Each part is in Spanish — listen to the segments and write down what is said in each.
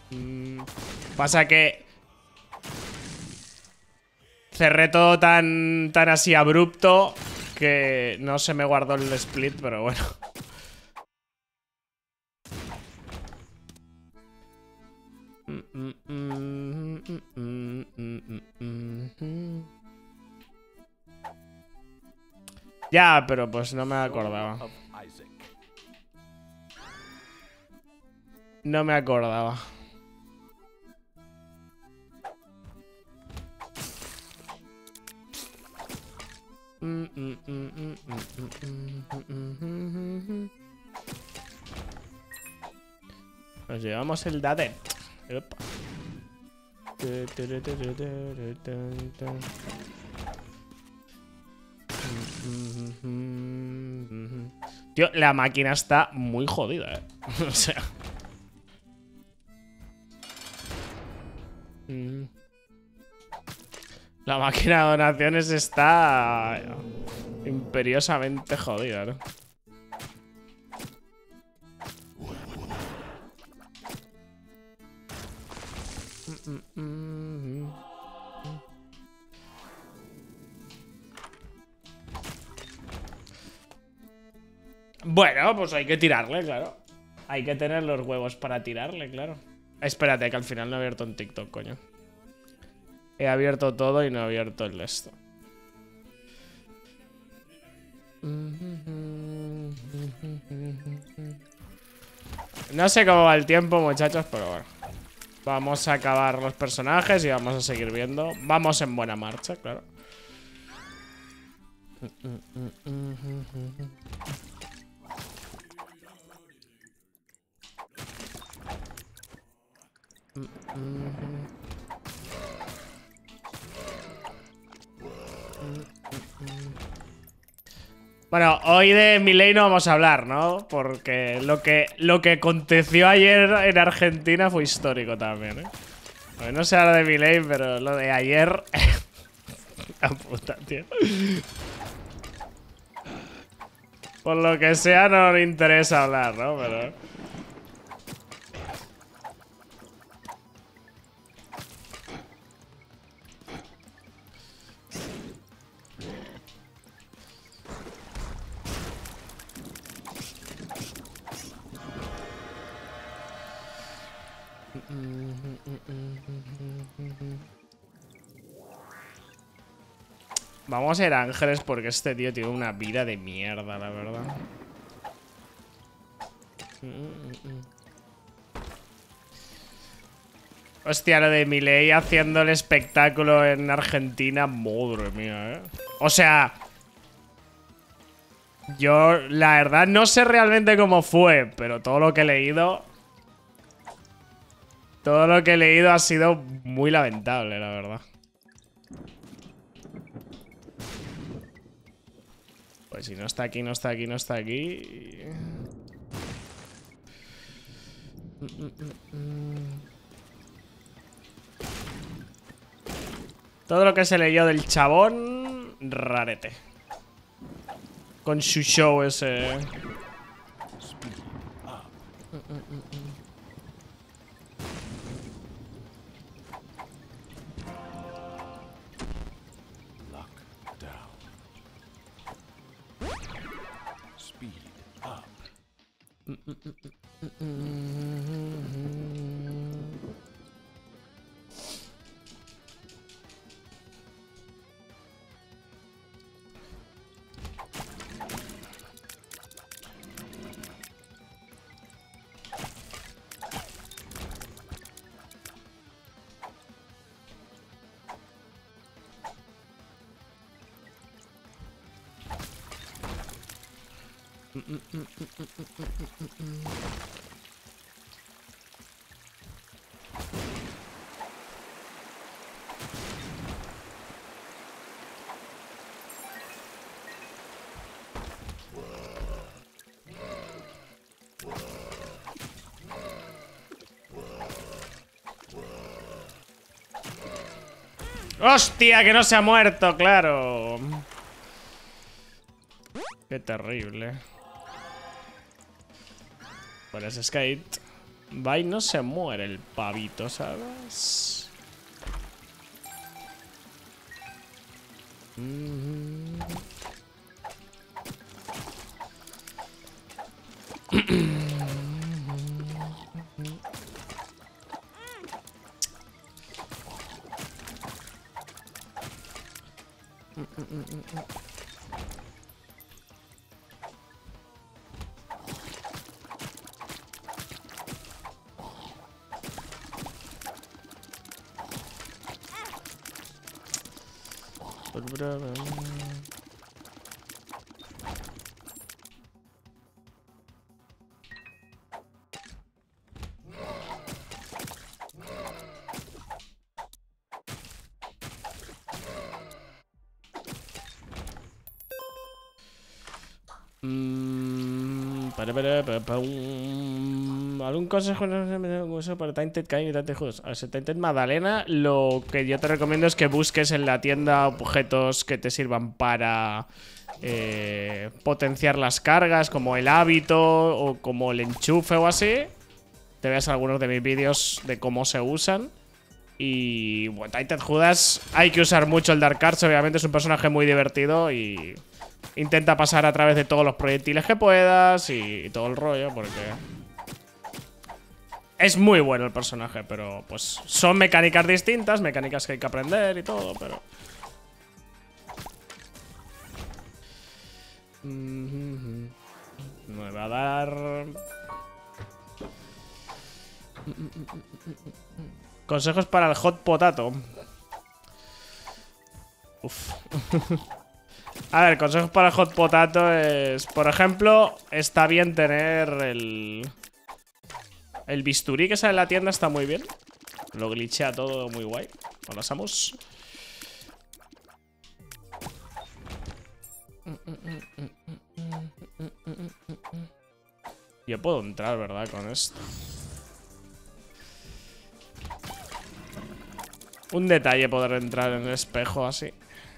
Pasa que cerré todo tan así abrupto que no se me guardó el split, pero bueno. Ya, pero pues no me acordaba. No me acordaba. Nos llevamos el Dadet. Opa. Tío, la máquina está muy jodida, O sea. La máquina de donaciones está imperiosamente jodida, ¿no? Bueno, pues hay que tirarle, claro. Hay que tener los huevos para tirarle, claro. Espérate, que al final no he abierto un TikTok, coño. He abierto todo y no he abierto el esto. No sé cómo va el tiempo, muchachos, pero bueno. Vamos a acabar los personajes y vamos a seguir viendo. Vamos en buena marcha, claro. Bueno, hoy de Milei no vamos a hablar, ¿no? Porque lo que aconteció ayer en Argentina fue histórico también, ¿eh? Bueno, no se habla de Milei, pero lo de ayer... La puta, tío. Por lo que sea, no le interesa hablar, ¿no? Pero... Vamos a ir a Ángeles porque este tío tiene una vida de mierda, la verdad. Hostia, lo de Milei haciendo el espectáculo en Argentina, madre mía, ¿eh? O sea... Yo, la verdad, no sé realmente cómo fue, pero todo lo que he leído... Todo lo que he leído ha sido muy lamentable, la verdad. Pues si no está aquí, no está aquí, no está aquí... Todo lo que se leyó del chabón... Rarete. Con su show ese... ¡Hostia, que no se ha muerto! ¡Claro! ¡Qué terrible! Pues Skate. Va y no se muere el pavito, ¿sabes? ¿Algún consejo para Tainted Kind y Tainted Juegos? A ver, Tainted Magdalena, lo que yo te recomiendo es que busques en la tienda objetos que te sirvan para potenciar las cargas, como el hábito o como el enchufe o así. Te veas algunos de mis vídeos de cómo se usan. Y bueno, Tainted Judas, hay que usar mucho el Dark Arts, obviamente es un personaje muy divertido y intenta pasar a través de todos los proyectiles que puedas y todo el rollo, porque es muy bueno el personaje, pero pues son mecánicas distintas, mecánicas que hay que aprender y todo, pero... Me va a dar... Consejos para el hot potato. Uf. A ver, consejos para el hot potato es... Por ejemplo, está bien tener el bisturí que sale en la tienda, está muy bien. Lo glitchea todo muy guay. Hola, Samus. Yo puedo entrar, ¿verdad? Con esto. Un detalle poder entrar en el espejo así.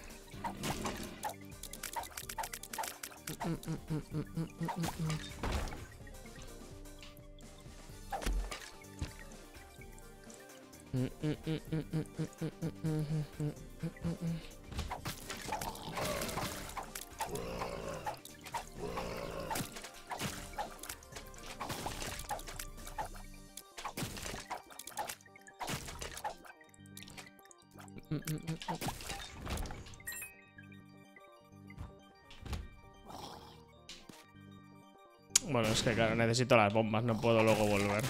Bueno, es que claro, necesito las bombas, no puedo luego volver.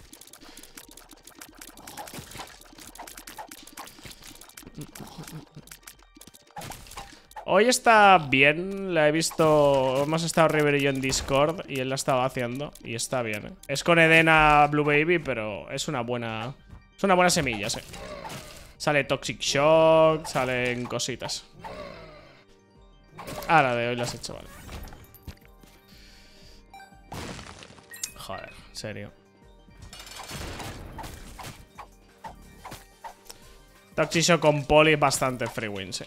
Hoy está bien, la he visto, hemos estado River y yo en Discord y él la estaba haciendo y está bien, ¿eh? Es con Edena Blue Baby, pero es una buena semilla, sí. Sale Toxic Shock, salen cositas. Ah, la de hoy la has hecho, vale. Joder, en serio. Toxic Shock con Poli es bastante free win, sí.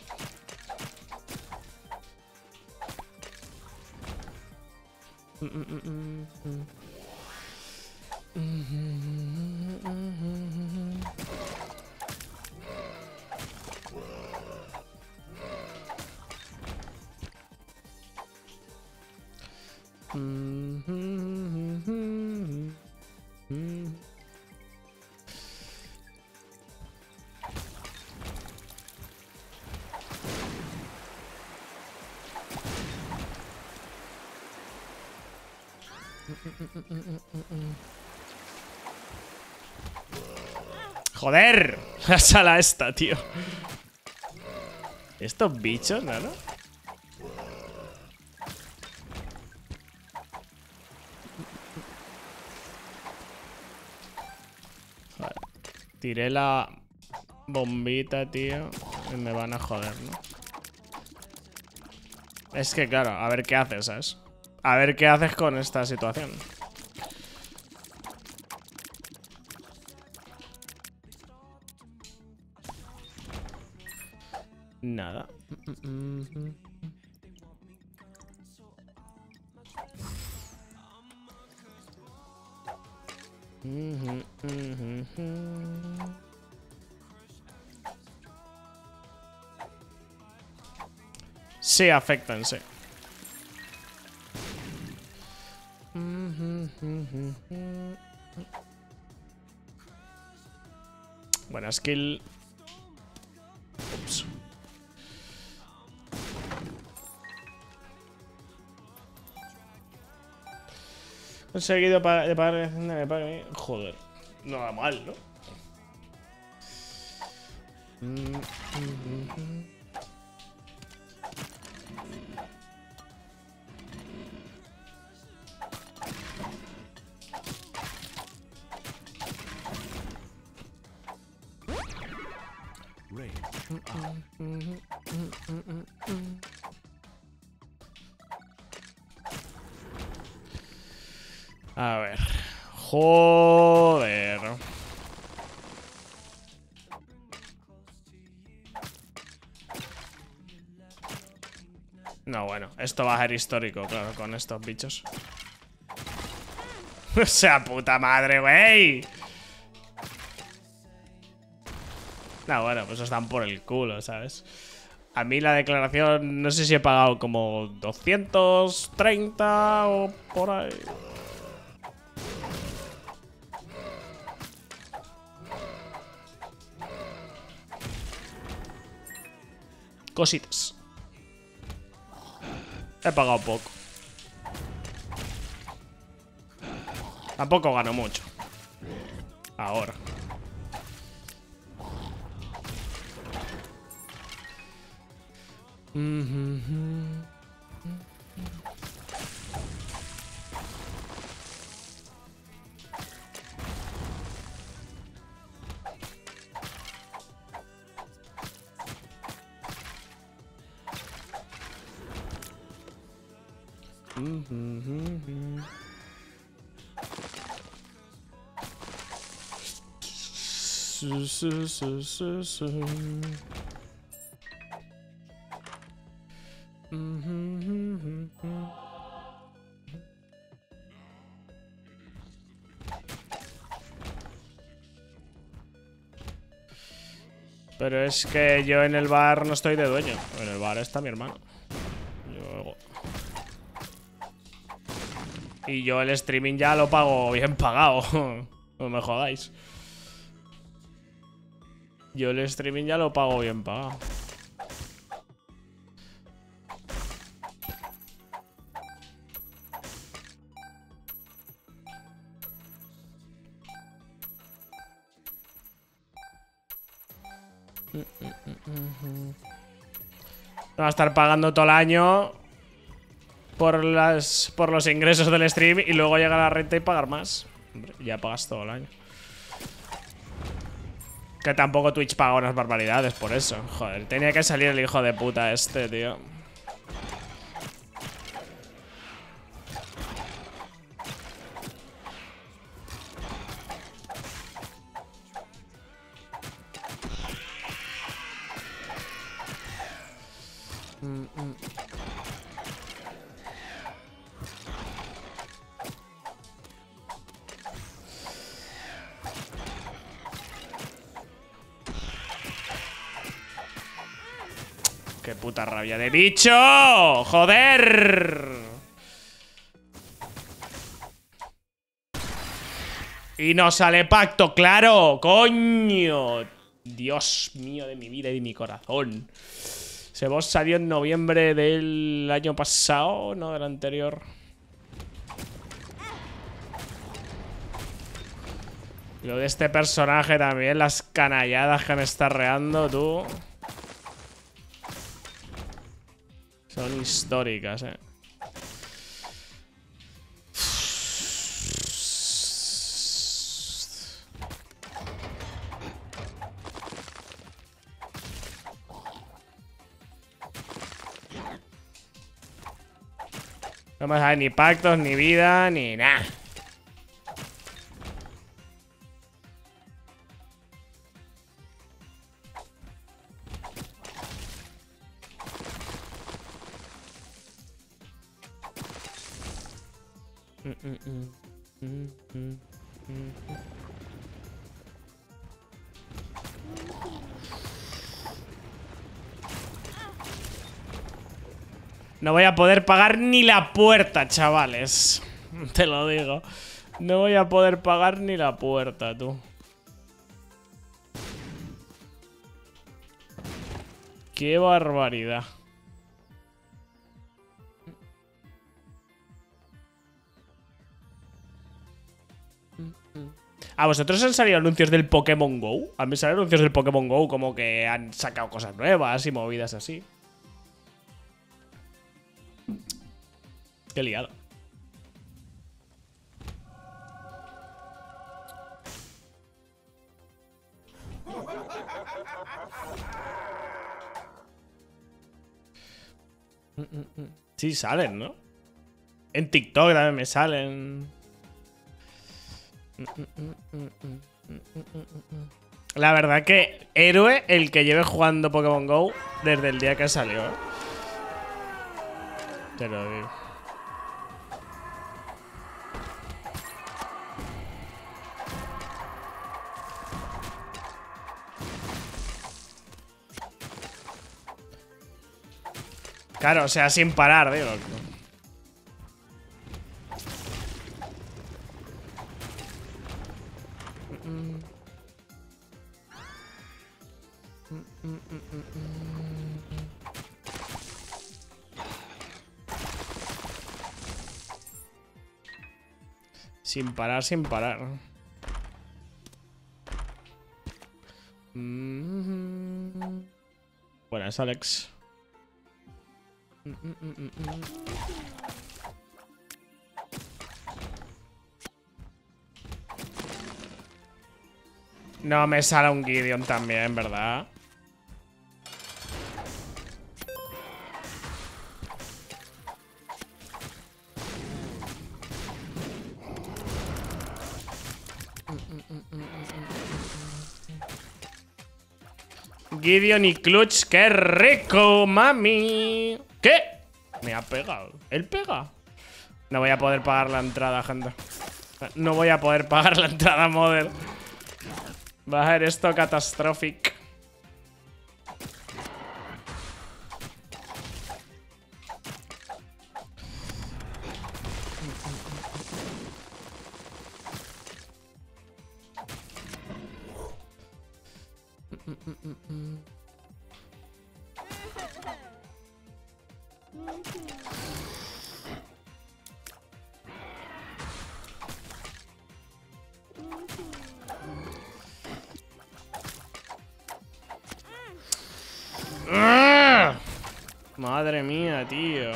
¡Joder! La sala esta, tío. ¿Estos bichos, no? Joder. Tiré la bombita, tío. Y me van a joder, ¿no? Es que, claro, a ver qué haces, ¿sabes? A ver qué haces con esta situación. Nada. Sí, afectan, sí. Buena skill. Ups. Conseguido de pagar. Joder. No da mal, ¿no? A ver. Joder. No, bueno, esto va a ser histórico, claro, con estos bichos. O sea, puta madre, güey. No, bueno, pues están por el culo, ¿sabes? A mí la declaración, no sé si he pagado como 230 o por ahí. Cositas. He pagado poco. Tampoco gano mucho. Ahora. Pero es que yo en el bar no estoy de dueño. En el bar está mi hermano. Y yo el streaming ya lo pago bien pagado. No me jodáis. Yo el streaming ya lo pago bien pagado. Va a estar pagando todo el año por los ingresos del stream y luego llega la renta y pagar más. Hombre, ya pagas todo el año. Que tampoco Twitch paga unas barbaridades por eso. Joder, tenía que salir el hijo de puta este, tío. ¡Qué puta rabia de bicho! ¡Joder! Y no sale pacto, claro, coño. Dios mío de mi vida y de mi corazón. Ese boss salió en noviembre del año pasado, no del anterior. Lo de este personaje también, las canalladas que me está reando, tú. Son históricas, No me sale ni pactos, ni vida, ni nada. No voy a poder pagar ni la puerta, chavales. Te lo digo. No voy a poder pagar ni la puerta, tú. Qué barbaridad. ¿A vosotros han salido anuncios del Pokémon GO? A mí me salen anuncios del Pokémon GO como que han sacado cosas nuevas y movidas así. Qué liado. Sí salen, ¿no? En TikTok también me salen. La verdad que héroe el que lleve jugando Pokémon GO desde el día que salió, ¿eh? Te lo digo. Claro, o sea, sin parar, digo. Sin parar, sin parar. Buenas, Alex. No me sale un Gideon también, ¿verdad? Gideon y Clutch, ¡qué rico, mami! ¿Qué? Me ha pegado. ¿Él pega? No voy a poder pagar la entrada, gente. No voy a poder pagar la entrada, Mother. Va a ser esto catastrófico. Madre mía, tío.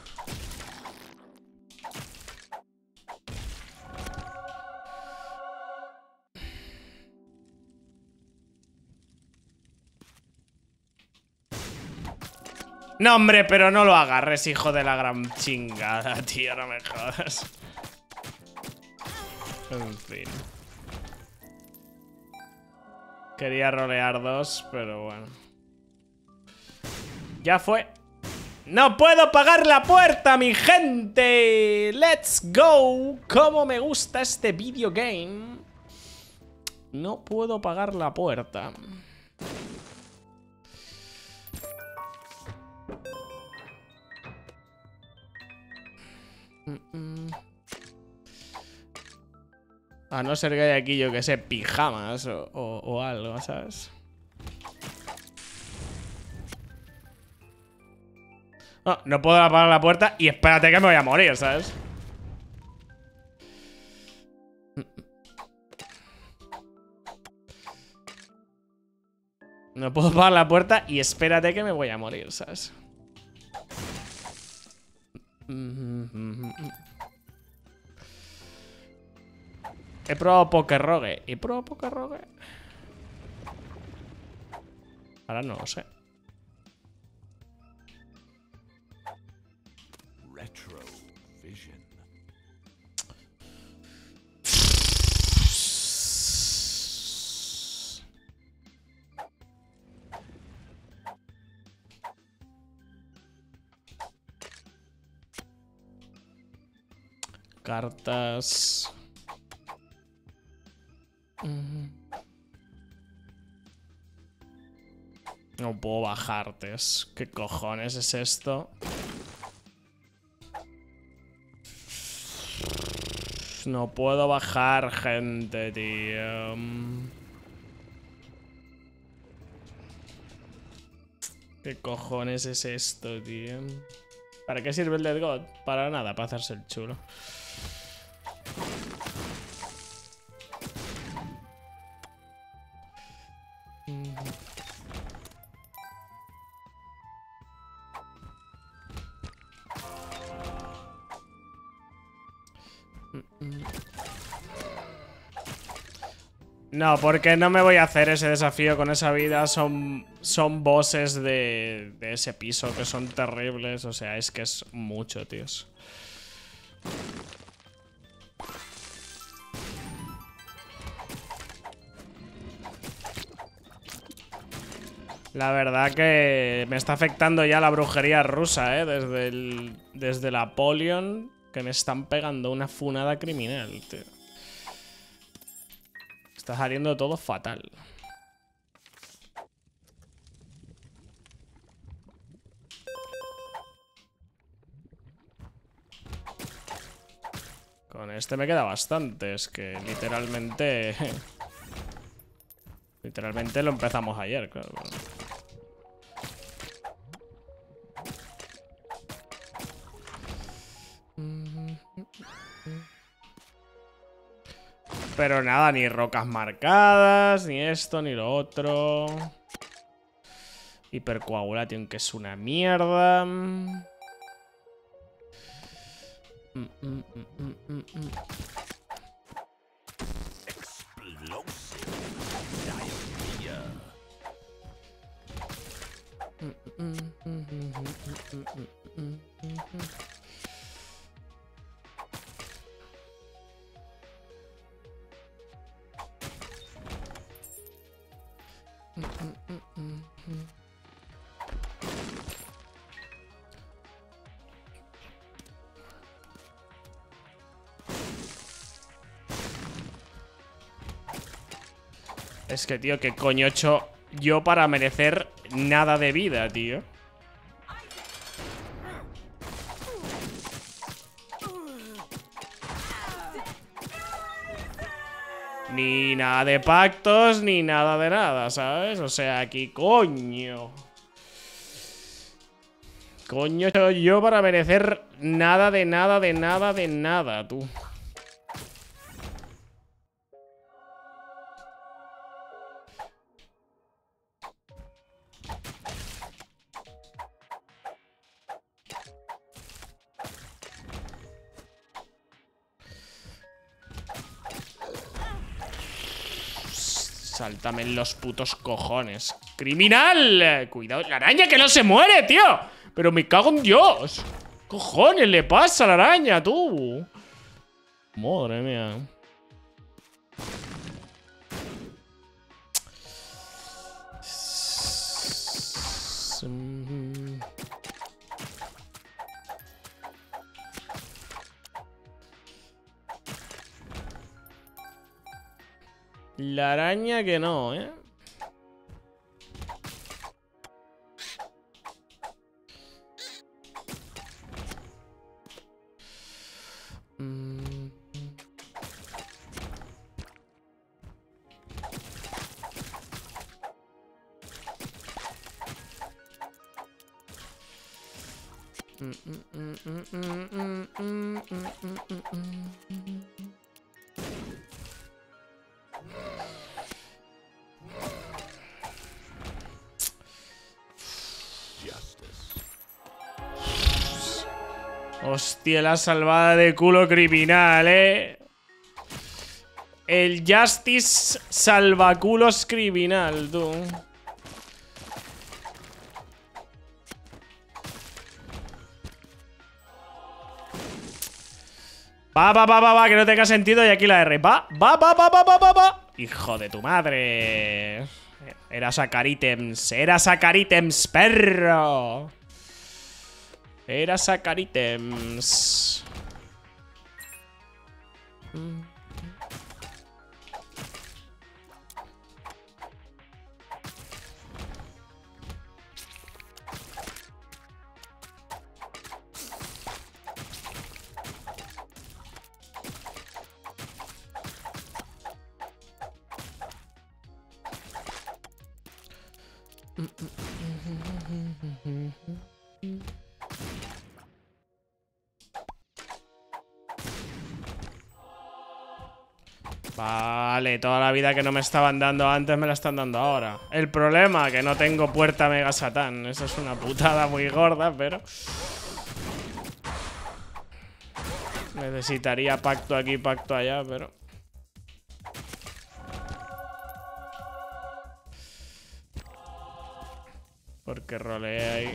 No, hombre, pero no lo agarres, hijo de la gran chingada, tío. No me jodas. En fin. Quería rolear dos, pero bueno. Ya fue. ¡No puedo pagar la puerta, mi gente! ¡Let's go! ¡Cómo me gusta este videogame! No puedo pagar la puerta. A no ser que haya aquí, yo que sé, pijamas o algo, ¿sabes? No, no puedo apagar la puerta y espérate que me voy a morir, ¿sabes? No puedo apagar la puerta y espérate que me voy a morir, ¿sabes? He probado Pokerrogue. ¿He probado Pokerrogue? Ahora no lo sé. Cartas. No puedo bajarte. ¿Qué cojones es esto? No puedo bajar, gente, tío. ¿Qué cojones es esto, tío? ¿Para qué sirve el Dead God? Para nada, para hacerse el chulo. No, porque no me voy a hacer ese desafío con esa vida. Son bosses de ese piso que son terribles. O sea, es que es mucho, tíos. La verdad que me está afectando ya la brujería rusa, desde la Apollyon, que me están pegando una funada criminal, tío. Está saliendo todo fatal. Con este me queda bastante, es que literalmente... literalmente lo empezamos ayer, claro. Pero nada, ni rocas marcadas, ni esto, ni lo otro. Hipercoagulation, que es una mierda. Es que, tío, ¿qué coño he hecho yo para merecer nada de vida, tío? Ni nada de pactos, ni nada de nada, ¿sabes? O sea, aquí, coño. Coño he hecho yo para merecer nada de nada de nada de nada, tú. Sáltame en los putos cojones. ¡Criminal! Cuidado, la araña que no se muere, tío. Pero me cago en Dios. ¿Qué cojones le pasa a la araña, tú? Madre mía. La araña que no, ¿eh? Hostia, la salvada de culo criminal, ¿eh? El Justice salvaculos criminal, tú. Va, que no tenga sentido y aquí la R. Va. Hijo de tu madre. Era sacar ítems, perro. Era sacar ítems. Vale, toda la vida que no me estaban dando antes me la están dando ahora. El problema, que no tengo puerta Mega Satán. Eso es una putada muy gorda, pero... necesitaría pacto aquí, pacto allá, pero... porque roleé ahí.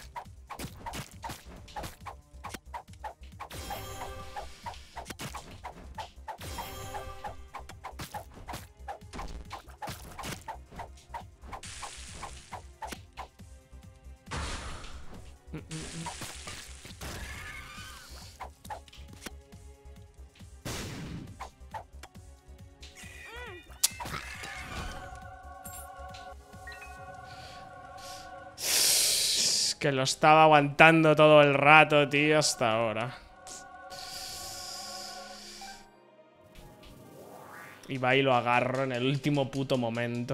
Que lo estaba aguantando todo el rato, tío, hasta ahora. Y va y lo agarro en el último puto momento.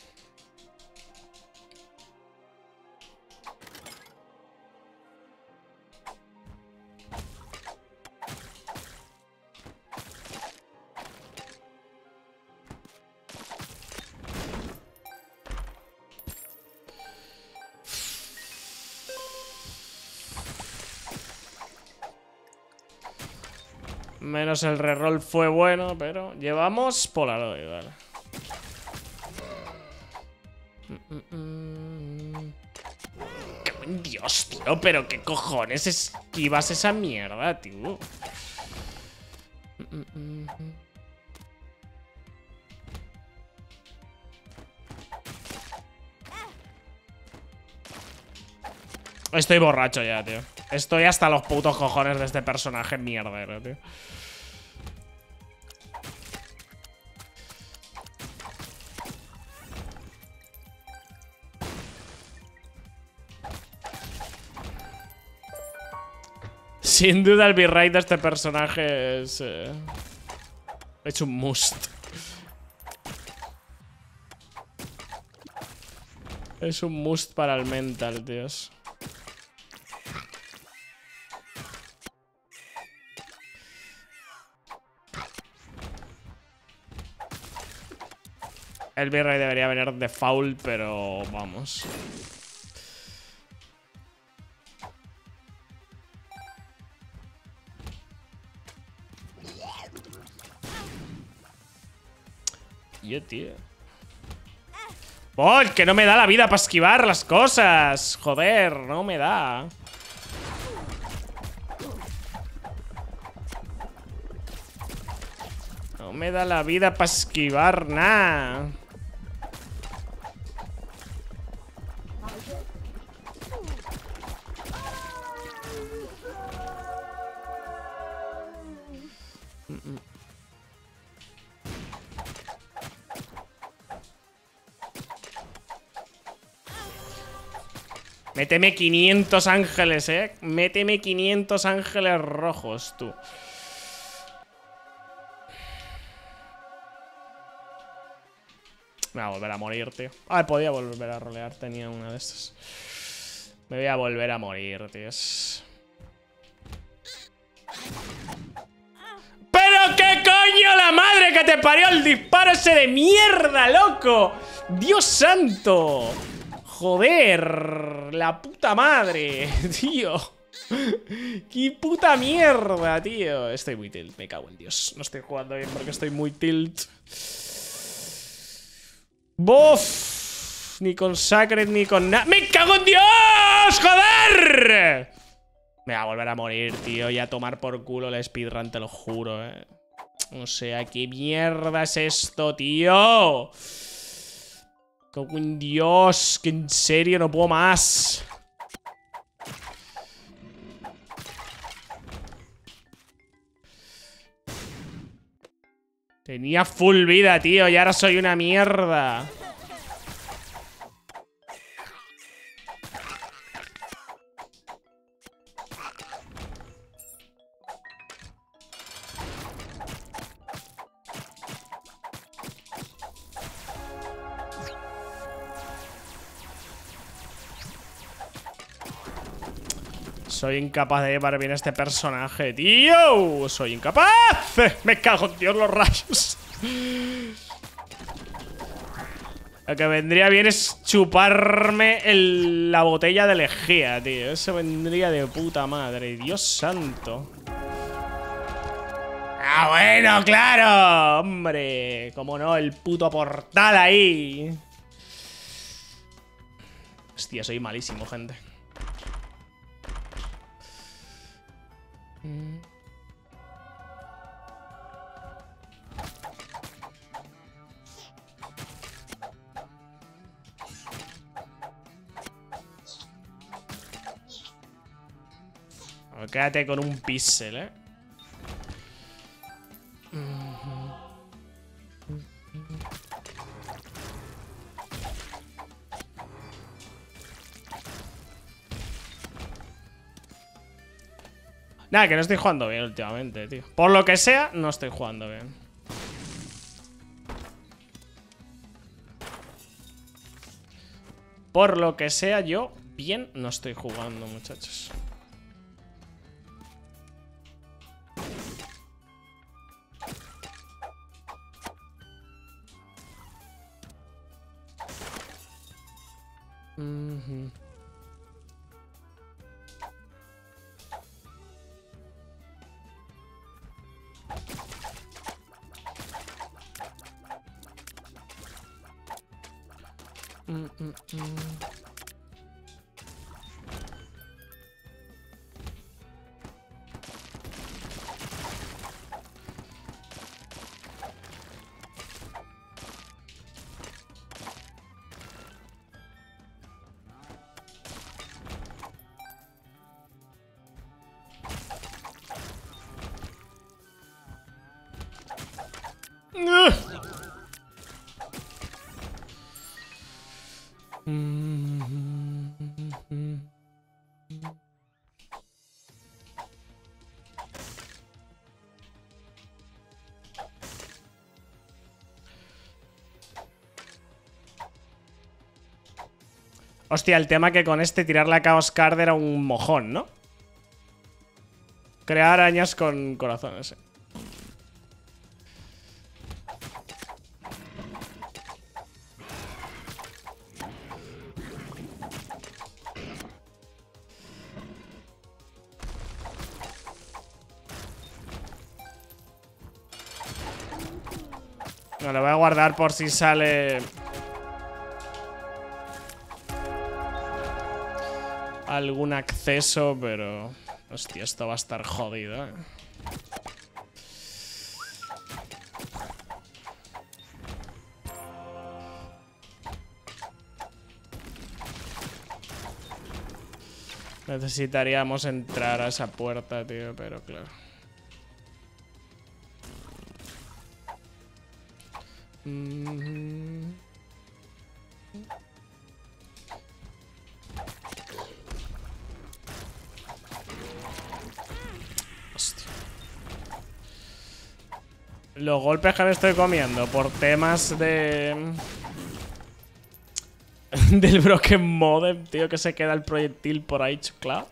Menos el reroll fue bueno, pero llevamos Polaroid, vale. Dios, tío, pero qué cojones esquivas esa mierda, tío. Estoy borracho ya, tío. Estoy hasta los putos cojones de este personaje mierdero, tío. Sin duda el B-Ride de este personaje es un must. Es un must para el mental, tíos. El B-Ride debería venir de foul, pero vamos. Tío. ¡Oh! Que no me da la vida para esquivar las cosas. Joder, no me da. No me da la vida para esquivar nada. Méteme 500 ángeles, Méteme 500 ángeles rojos, tú. Me voy a volver a morir, tío. Ah, podía volver a rolear. Tenía una de estas. Me voy a volver a morir, tíos. ¡Pero qué coño la madre que te parió el disparo ese de mierda, loco! ¡Dios santo! Joder, la puta madre, tío. ¡Qué puta mierda, tío! Estoy muy tilt, me cago en Dios. No estoy jugando bien porque estoy muy tilt. ¡Bof! Ni con Sacred ni con nada. ¡Me cago en Dios! ¡Joder! Me va a volver a morir, tío. Y a tomar por culo el speedrun, te lo juro, O sea, ¿qué mierda es esto, tío? ¡Cago en Dios! Que en serio no puedo más. Tenía full vida, tío, y ahora soy una mierda. Soy incapaz de llevar bien este personaje, tío. Soy incapaz. Me cago en Dios los rayos. Lo que vendría bien es chuparme la botella de lejía, tío. Eso vendría de puta madre. Dios santo. Ah, bueno, claro. Hombre, cómo no, el puto portal ahí. Hostia, soy malísimo, gente. Quédate con un píxel, ¿eh? Nada, que no estoy jugando bien últimamente, tío. Por lo que sea, no estoy jugando bien. Por lo que sea, yo bien no estoy jugando, muchachos. Hostia, el tema que con este tirarle a Chaos Card era un mojón, ¿no? Crear arañas con corazones. No, lo voy a guardar por si sale algún acceso, pero... Hostia, esto va a estar jodido, ¿eh? Necesitaríamos entrar a esa puerta, tío, pero claro. Hostia. Los golpes que me estoy comiendo por temas de... del broken modem, tío, que se queda el proyectil por ahí chuclado.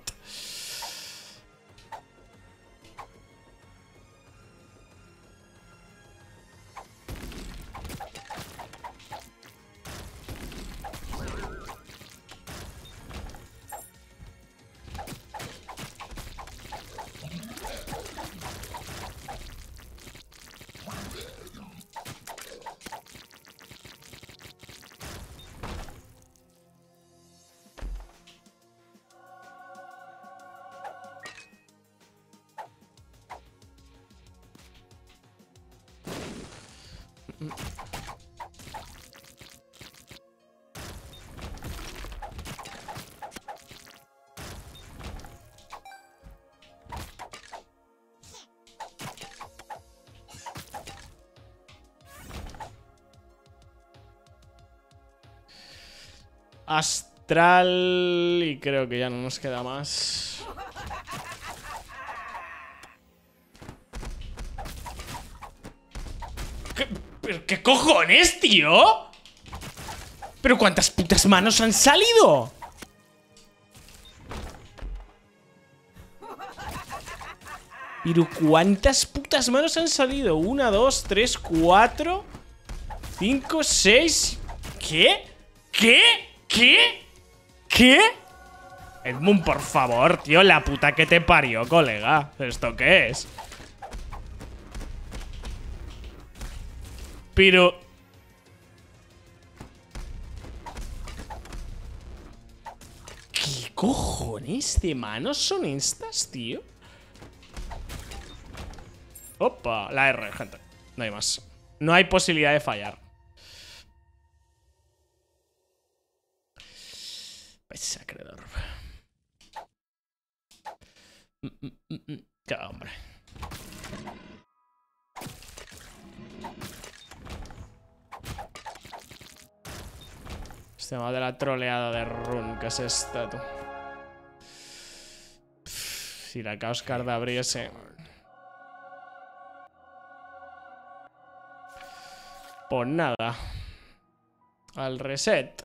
Astral y creo que ya no nos queda más. ¿Pero qué cojones, tío? ¿Pero cuántas putas manos han salido? Pero ¿cuántas putas manos han salido? 1, 2, 3, 4 5, 6. ¿Qué? ¿Qué? ¿Qué? ¿Qué? Edmund, por favor, tío, la puta que te parió, colega. ¿Esto qué es? Pero... ¿qué cojones de manos son estas, tío? Opa, la R, gente. No hay más. No hay posibilidad de fallar. Pues acreedor. Qué hombre. Este tema de la troleada de Run, ¿qué es esta, tú? Si la Chaos Card abriese. Pues nada. Al reset.